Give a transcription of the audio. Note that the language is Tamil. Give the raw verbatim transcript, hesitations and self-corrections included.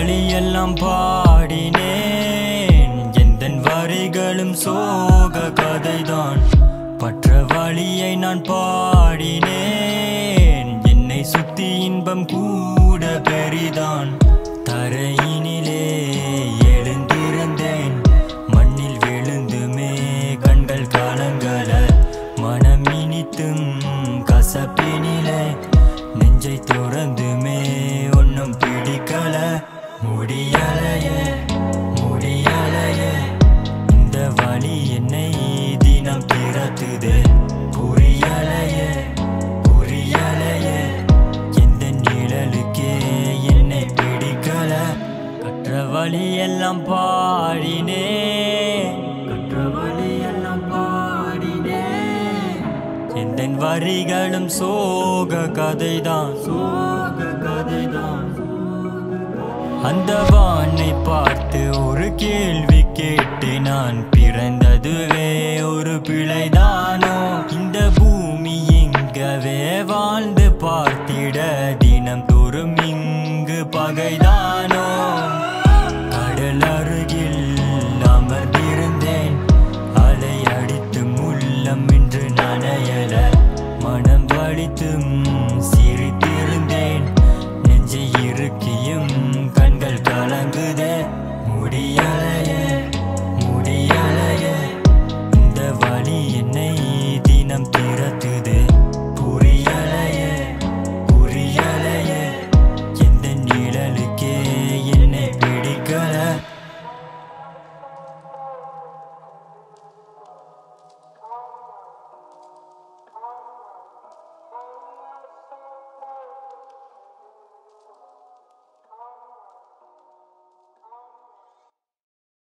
வழியெல்லாம் பாடினேன் எந்தன் வரிகளும் சோக கதைதான் பற்ற வழியை நான் பாடினேன் என்னை சுத்தி இன்பம் கூட பெரிதான் தரையினிலே எழுந்திருந்தேன் மண்ணில் விழுந்துமே கண்கள் காலங்கள மனம் இனித்தும் கசப்பினிலே நெஞ்சை துறந்துமே ஒன்னும் பிடிக்கல முடியலையே முடியலையே இந்த வழி என்னை தினம் திறத்துதே புரியலையே புரியலையே எந்த நிழலுக்கே என்னை பிடிக்கல கற்ற வழி எல்லாம் பாடினே கற்ற வழி எல்லாம் பாடினே எந்தன் வரிகளும் சோக கதைதான் சோக கதைதான் அந்த வானை பார்த்து ஒரு கேள்வி கேட்டு நான் பிறந்ததுவே ஒரு பிழைதானோ இந்த பூமி எங்கவே வாழ்ந்து பார்த்திட தினம் தோறும் இங்கு பகைதானோ